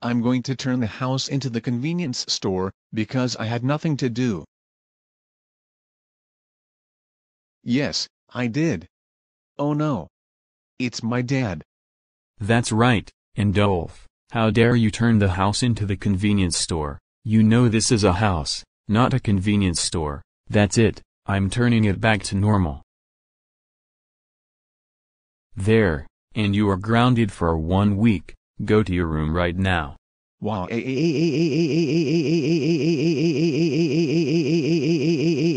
I'm going to turn the house into the convenience store, because I had nothing to do. Yes, I did. Oh no. It's my dad. That's right, and Dolph, how dare you turn the house into the convenience store? You know this is a house, not a convenience store. That's it, I'm turning it back to normal. There, and you are grounded for 1 week. Go to your room right now. Wow.